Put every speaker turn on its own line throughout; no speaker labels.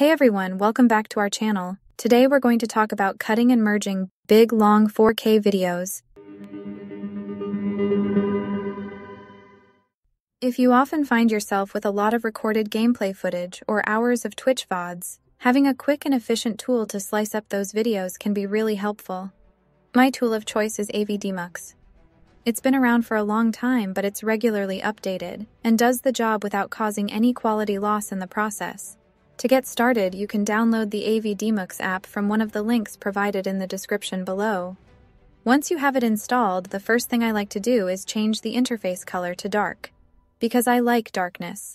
Hey everyone, welcome back to our channel. Today we're going to talk about cutting and merging big, long 4K videos. If you often find yourself with a lot of recorded gameplay footage or hours of Twitch VODs, having a quick and efficient tool to slice up those videos can be really helpful. My tool of choice is Avidemux. It's been around for a long time, but it's regularly updated and does the job without causing any quality loss in the process. To get started, you can download the Avidemux app from one of the links provided in the description below. Once you have it installed, the first thing I like to do is change the interface color to dark, because I like darkness.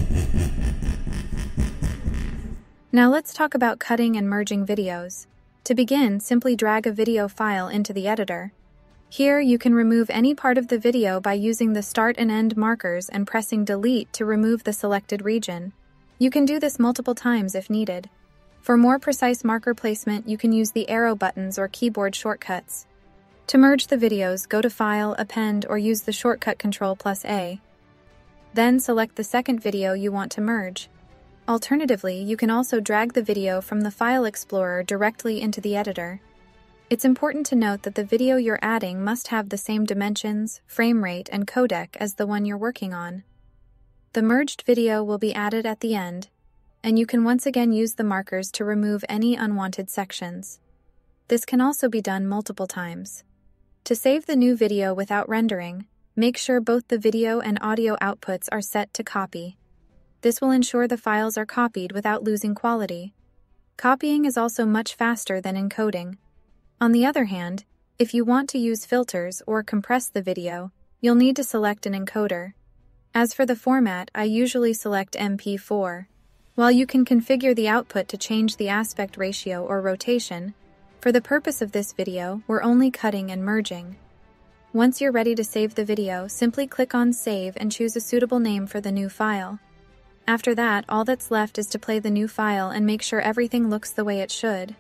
Now let's talk about cutting and merging videos. To begin, simply drag a video file into the editor. Here, you can remove any part of the video by using the start and end markers and pressing delete to remove the selected region. You can do this multiple times if needed. For more precise marker placement, you can use the arrow buttons or keyboard shortcuts. To merge the videos, go to File, Append, or use the shortcut Ctrl + A. Then select the second video you want to merge. Alternatively, you can also drag the video from the File Explorer directly into the editor. It's important to note that the video you're adding must have the same dimensions, frame rate, and codec as the one you're working on. The merged video will be added at the end, and you can once again use the markers to remove any unwanted sections. This can also be done multiple times. To save the new video without rendering, make sure both the video and audio outputs are set to copy. This will ensure the files are copied without losing quality. Copying is also much faster than encoding. On the other hand, if you want to use filters or compress the video, you'll need to select an encoder. As for the format, I usually select MP4. While you can configure the output to change the aspect ratio or rotation, for the purpose of this video, we're only cutting and merging. Once you're ready to save the video, simply click on Save and choose a suitable name for the new file. After that, all that's left is to play the new file and make sure everything looks the way it should.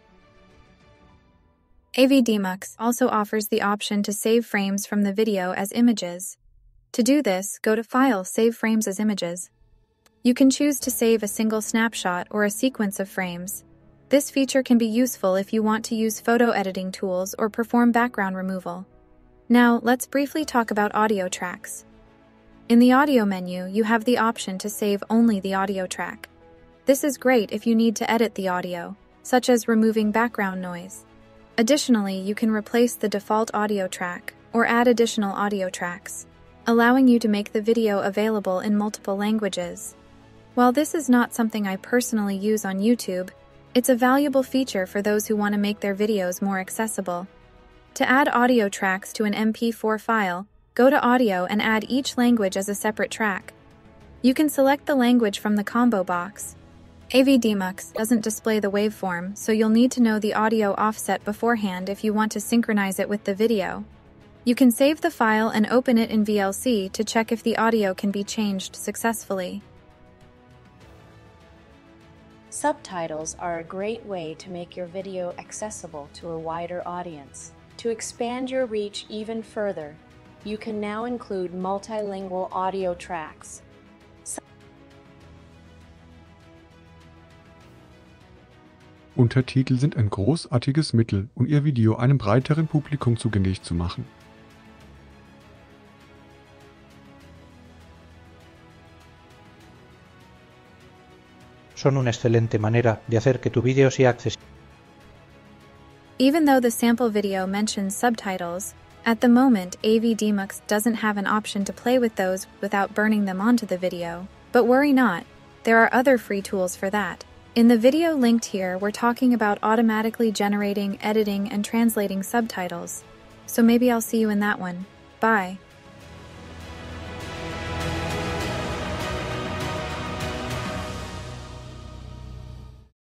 Avidemux also offers the option to save frames from the video as images. To do this, go to File, Save Frames as Images. You can choose to save a single snapshot or a sequence of frames. This feature can be useful if you want to use photo editing tools or perform background removal. Now, let's briefly talk about audio tracks. In the audio menu, you have the option to save only the audio track. This is great if you need to edit the audio, such as removing background noise. Additionally, you can replace the default audio track or add additional audio tracks, allowing you to make the video available in multiple languages. While this is not something I personally use on YouTube, it's a valuable feature for those who want to make their videos more accessible. To add audio tracks to an MP4 file, go to Audio and add each language as a separate track. You can select the language from the combo box. Avidemux doesn't display the waveform, so you'll need to know the audio offset beforehand if you want to synchronize it with the video. You can save the file and open it in VLC to check if the audio can be changed successfully.
Subtitles are a great way to make your video accessible to a wider audience. To expand your reach even further, you can now include multilingual audio tracks.
Untertitel sind ein großartiges Mittel, um Ihr Video einem breiteren Publikum zugänglich zu machen.
Son una excelente manera de hacer que tu vídeo sea accesible.
Even though the sample video mentions subtitles, at the moment Avidemux doesn't have an option to play with those without burning them onto the video. But worry not, there are other free tools for that. In the video linked here, we're talking about automatically generating, editing, and translating subtitles. So maybe I'll see you in that one. Bye.